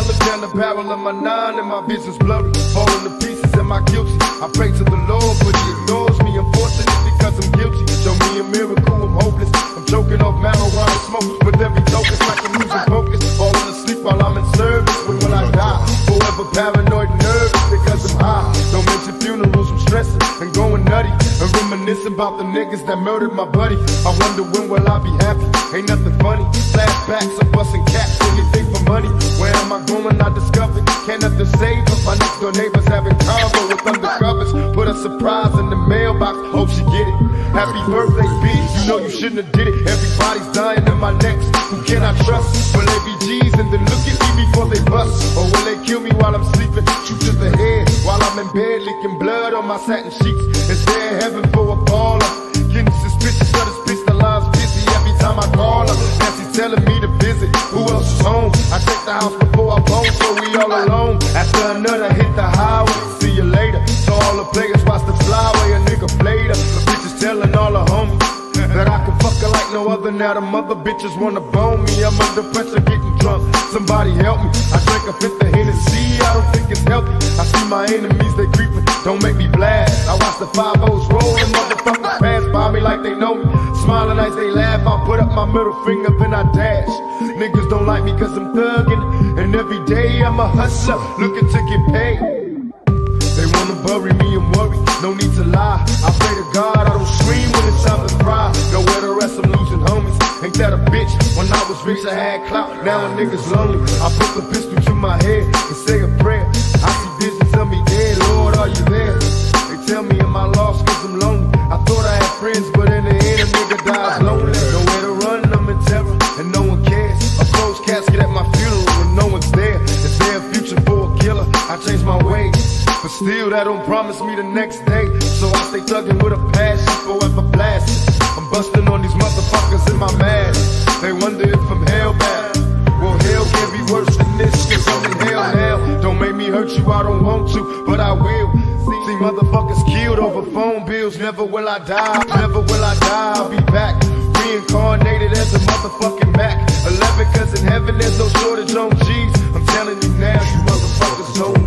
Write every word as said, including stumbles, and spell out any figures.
look down the barrel of my nine and my vision's blurry. Falling to pieces, am I guilty? I pray to the Lord, but he ignores me. I'm fortunate because I'm guilty. Show me a miracle, I'm hopeless. I'm choking off marijuana smoke with every token, like I'm losing focus. Falling asleep while I'm in service. When will I die? Forever paranoid and nervous because I'm high. Don't mention funerals, I'm stressing and going nutty. And reminisce about the niggas that murdered my buddy. I wonder when will I be happy? Ain't nothing funny. Flashbacks, I'm busting caps, anything for money. Where am I going? I discovered. Can't nothing save us. My next door neighbors having convo with undercovers. Put a surprise in the mailbox, hope she get it. Happy birthday, B. You know you shouldn't have did it. Everybody's dying in my necks. Who can I trust? Will they be G's and then look at me before they bust? Or will they kill me while I'm sleeping? Shoot to the head while I'm in bed, leaking blood on my satin sheets. Is there heaven for a baller? Getting suspicious of this bitch, the line's busy every time I call her. Now she's telling me to visit. Who else is home? I check the house before I bone, so we all alone. After another hit the highway, see you later. So all the players watch the flyway, a nigga played her. The bitch is telling all the homies that I can fuck her like no other. Now the mother bitches wanna bone me. I'm under pressure getting drunk, somebody help me. I drink a fifth of Hennessy, I don't think it's healthy. I see my enemies, they creeping, don't make me blast. I watch the five O's roll and motherfuckers pass by me like they know me. Smiling as they laugh, I put up my middle finger, then I dash. Niggas don't like me cause I'm thuggin', and every day I'm a hustler, looking to get paid. They wanna bury me and worry, no need to lie. I pray to God I don't scream when it's time to cry. Nowhere to rest, I'm losing homies. Ain't that a bitch? When I was rich I had clout, now a nigga's lonely. I put the pistol to my head and say a prayer. I see visions of me dead, Lord are you there? They tell me am I lost cause I'm lonely. I thought I had friends but in the end a nigga dies lonely. Nowhere to run, I'm in terror and no one cares. A closed casket at my funeral when no one's there. Is there a future for a killer? I changed my ways, but still that don't promise me the next day. So I stay thuggin' with a passion, forever blasting. I'm busting on these motherfuckers in my mask. They wonder if I'm hellbound. Well, hell can't be worse than this, cause I'm in hell now. Don't make me hurt you, I don't want to, but I will. See motherfuckers killed over phone bills. Never will I die, never will I die. I'll be back, reincarnated as a motherfucking Mac eleven, cause in heaven there's no shortage on G's. I'm telling you now, you motherfuckers know